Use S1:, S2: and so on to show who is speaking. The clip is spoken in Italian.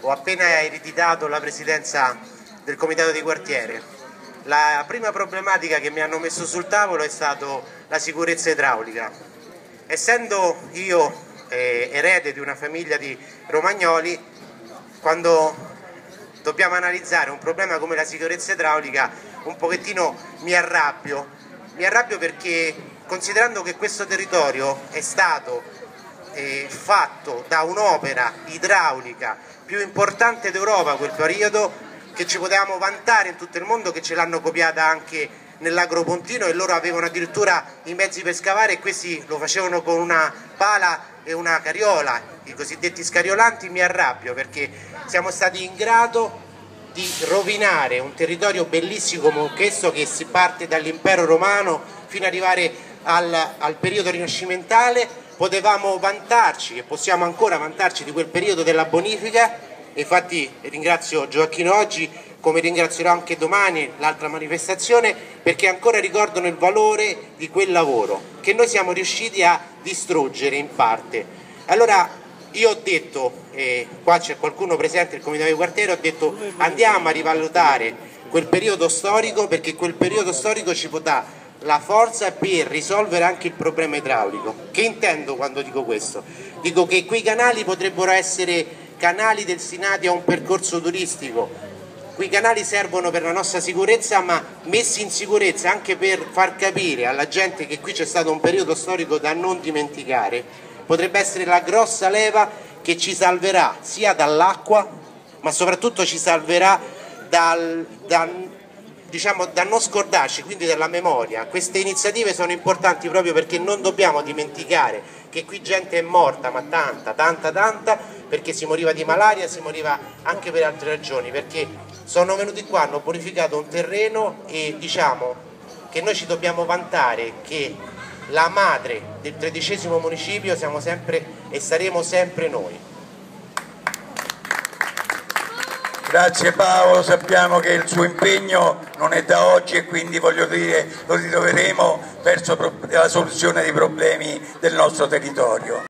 S1: ho appena ereditato la presidenza del comitato di quartiere. La prima problematica che mi hanno messo sul tavolo è stata la sicurezza idraulica. Essendo io erede di una famiglia di romagnoli, quando dobbiamo analizzare un problema come la sicurezza idraulica un pochettino mi arrabbio perché, considerando che questo territorio è stato fatto da un'opera idraulica più importante d'Europa quel periodo, che ci potevamo vantare in tutto il mondo, che ce l'hanno copiata anche nell'Agropontino, e loro avevano addirittura i mezzi per scavare e questi lo facevano con una pala e una carriola, i cosiddetti scariolanti. Mi arrabbio perché siamo stati in grado di rovinare un territorio bellissimo come questo, che si parte dall'impero romano fino ad arrivare al periodo rinascimentale. Potevamo vantarci e possiamo ancora vantarci di quel periodo della bonifica. Infatti ringrazio Gioacchino oggi, come ringrazierò anche domani l'altra manifestazione, perché ancora ricordano il valore di quel lavoro che noi siamo riusciti a distruggere in parte. Allora io ho detto, qua c'è qualcuno presente del comitato di quartiere, ho detto andiamo a rivalutare quel periodo storico, perché quel periodo storico ci può dare la forza per risolvere anche il problema idraulico. Che intendo quando dico questo? Dico che quei canali potrebbero essere canali destinati a un percorso turistico. Quei canali servono per la nostra sicurezza, ma messi in sicurezza anche per far capire alla gente che qui c'è stato un periodo storico da non dimenticare. Potrebbe essere la grossa leva che ci salverà sia dall'acqua, ma soprattutto ci salverà da non scordarci, quindi dalla memoria. Queste iniziative sono importanti proprio perché non dobbiamo dimenticare che qui gente è morta, ma tanta, perché si moriva di malaria, si moriva anche per altre ragioni, perché sono venuti qua, hanno bonificato un terreno, e diciamo che noi ci dobbiamo vantare che la madre del 13° municipio siamo sempre e saremo sempre noi.
S2: Grazie Paolo, sappiamo che il suo impegno non è da oggi e quindi voglio dire lo ritroveremo verso la soluzione dei problemi del nostro territorio.